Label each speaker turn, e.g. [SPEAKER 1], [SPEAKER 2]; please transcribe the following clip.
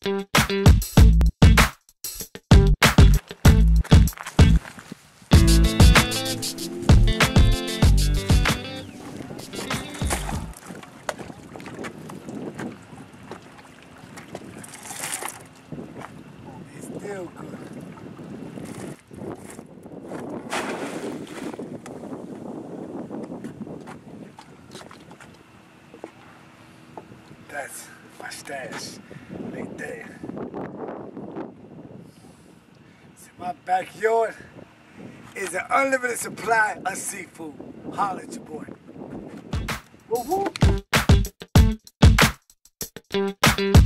[SPEAKER 1] It's still good. That's my stash right there. So my backyard is an unlimited supply of seafood. Holla at your boy. Woo woo.